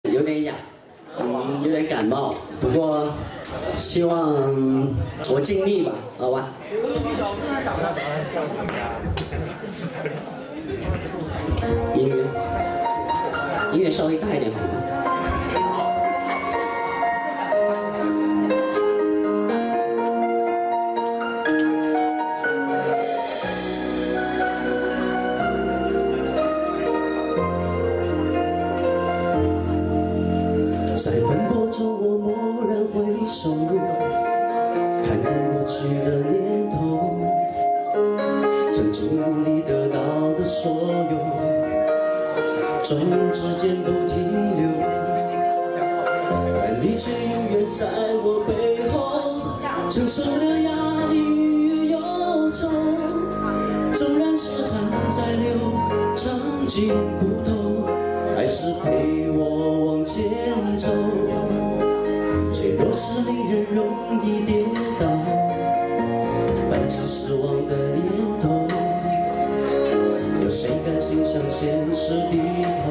有点哑，有点感冒，不过希望我尽力吧，好吧。音乐稍微大一点好吗？ 在奔波中，我蓦然回首，看看过去的年头，曾经努力得到的所有，转眼之间不停留，但你却永远在我背后，承受了压力与忧愁。纵然是汗在流，尝尽苦头，还是陪我往前走。脆弱是令人容易跌倒，泛起失望的念头。有谁甘心向现实低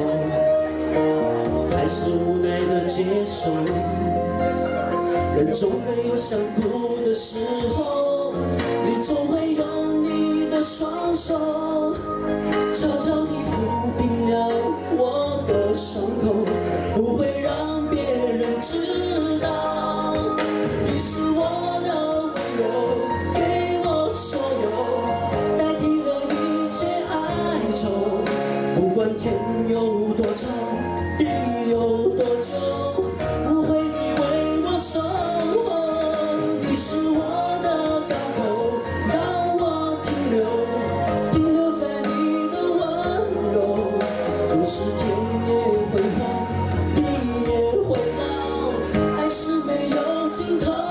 头？还是无奈的接受。人总会有想哭的时候，你总会用你的双手，悄悄地抚平了我的伤口，不会让别人知道。你是我的温柔，给我所有，代替了一切哀愁。不管天有多长，地有多久，无悔你为我守候。你是我的港口，让我停留在你的温柔。纵使天也会荒，地也会老，爱是没有尽头。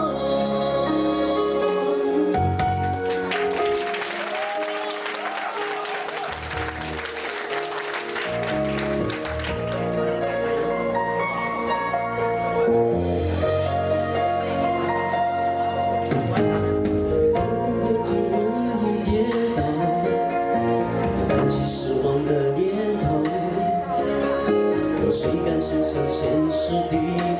谁甘心向现实低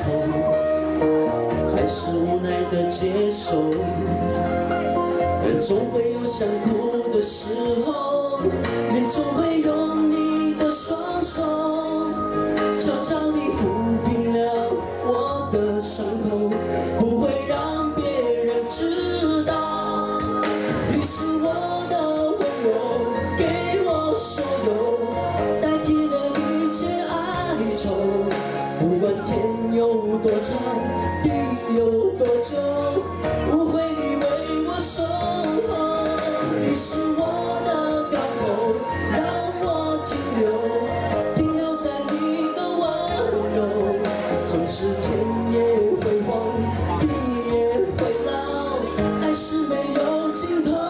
头？还是无奈的接受。人总会有想哭的时候，你总会用你的双手，悄悄地抚平了我的伤口，不会让别人知道。你是我的温柔，给我所有，代替了一切哀愁。不管天有多长，地有多久，无悔你为我守候。你是我的港口，让我停留在你的温柔。纵使天也会荒，地也会老，爱是没有尽头。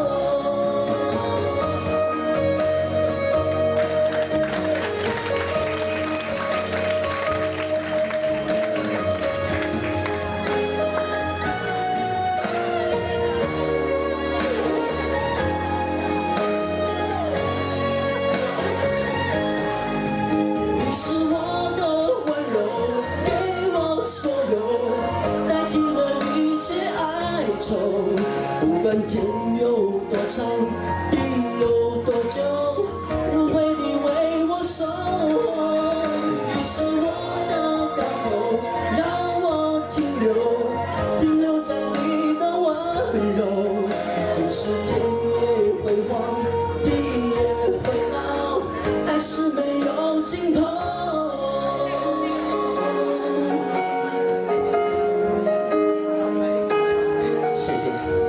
不管天有多长，地有多久，无悔你为我守候。你是我的港口，让我停留在你的温柔。纵使天也会荒，地也会老，爱是没有尽头。谢谢。